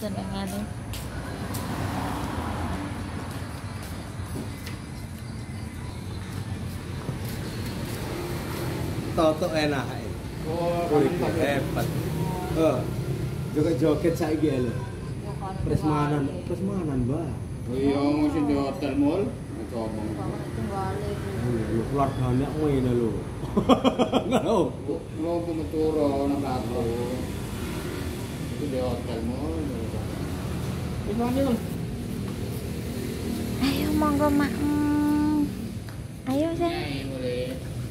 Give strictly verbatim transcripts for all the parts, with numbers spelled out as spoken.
senengane. Toto enak. Oh, hebat. Oh. Joget-joget saiki lho. Presmanan, presmanan, Mbak. Oh iya, mesti di hotel mall. Ngomong. Lho, keluargane ngene lho. Ngono. Lo pemeturo nang aku. Itu di hotel mall. Wis mandi lho. Ayo monggo mak. Hmm. Ayo saya. Ayo boleh.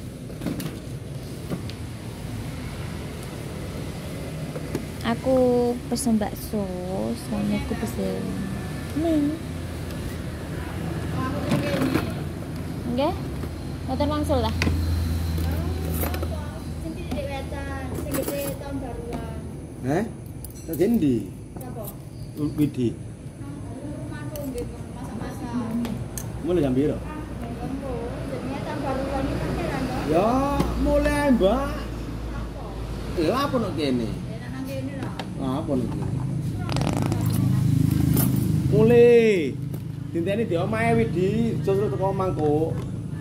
Aku pesen bakso, suamiku pesen mie. Enggak? Motor mangsul lah. Sing titik wetan, sing gede tahun baruan. Heh? Tak jendi. Siapa? Widi. Rumahku nggih masak-masak. Mulai jam piro? Engko jenenge tahun baruan iki kan kira Mbak. Ya, mulai, Mbak. Apa? Lah apa nek kene? Enak nang kene lah. Ah, apa nek kene? Mulai. Dinteni di omahe Widi, justru teko omahku.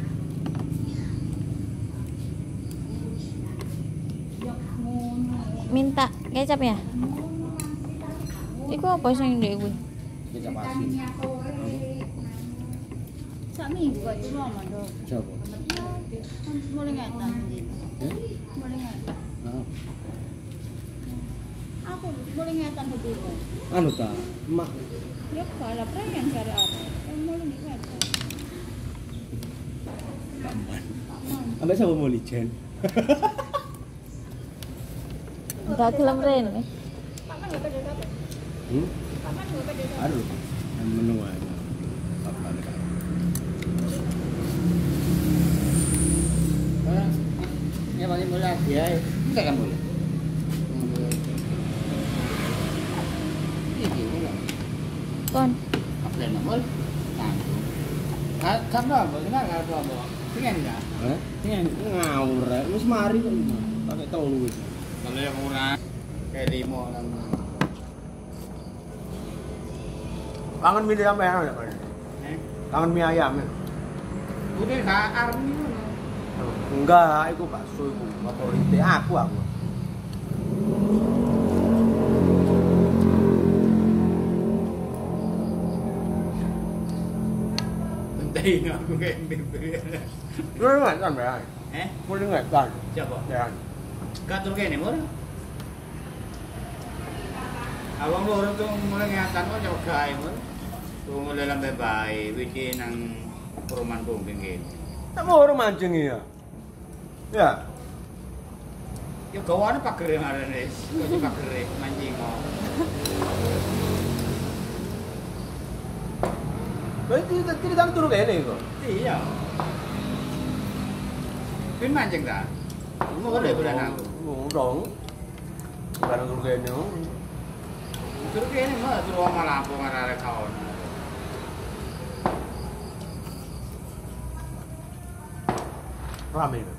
Minta kecap ya? Iku apa sing ndek kuwi? Kecap asin. Sak minggu kok cuma mandok. Coba. Mulai ngatan. Heh? Mulai ngatan. Ah. Aku mulai ngatan betul. Anu ta, mak Ya kalau pengen cari apa? Kan mulai ngatan. Paman. Ambek sapa mau lijen? Enggak gelem rene. Paman enggak pede apa? Hmm? Paman enggak pede apa? Aduh. Menu ae. Papan. Ya paling mulai dia. Enggak kan boleh. Iki mulai. Kon, Apa nomor? Tanggung. Karena apa? Kenapa apa apa? Pengen enggak? Heh? Pengen. Ngawur rek, wis mari kok. Pakai tolu wis. Kalau yang murah kayak limo kan. Kangen mie ayam ya, Pak? Eh? Kangen mie ayam ya? Udah gak army ngono. Enggak, itu bakso itu. Otorite aku aku. Penting aku kayak bibir. Lu enggak kan, Pak? Eh? Mulai enggak kan? Siapa? Ya. Gatur kene mur. Awang loro tuh mulai ngatan kok coba gawe mur. Tuh mulai lambe bae wiki nang perumahan kumping kene. Tak mau orang mancing ya. Ya. Ya gawane pagere ngarene. Kok pagere mancing kok. Berarti tidak tahu turu kene kok. Iya. Pin mancing ta? Mau kok bulan aku. Mau dong. Barang turu kene. Turu kene mah turu omah Lampung arek kaon. Rame.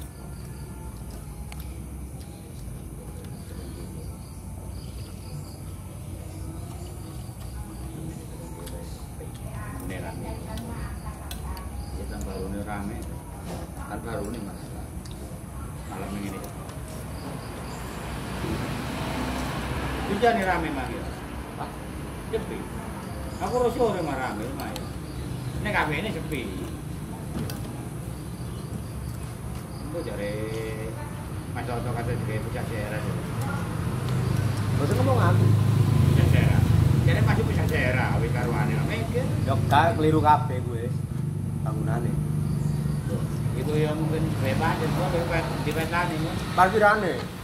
Ini rame. Kita baru ini rame. Kan baru ini masalah. Malam ini. Hujan nih rame manggil. Pak, sepi. Aku harus sore mah rame lumayan. Ini kafe ini sepi. Itu jare macam tu kata juga pucat daerah. Masa ngomong aku. Pucat daerah. Jadi masih pucat daerah. Awik karuane mikir. Yo ka keliru kabeh gue. Bangunane. Itu yang mungkin bebas dan gua bebas di petani. Parkirane.